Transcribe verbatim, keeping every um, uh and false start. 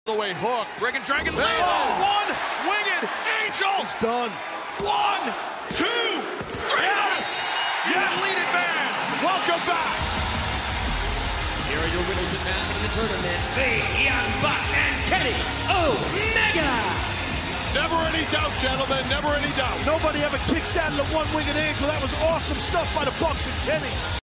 the way hook. Dragon Dragon Oh, Lane. one winged angel. It's done. One, two, three. Yes. Yes. Lead advance. Welcome back. Here are your winners and masters of the tournament, the Young Bucks and Kenny Omega. Never any doubt, gentlemen. Never any doubt. Nobody ever kicks out of the one-winged angel. That was awesome stuff by the Bucks and Kenny.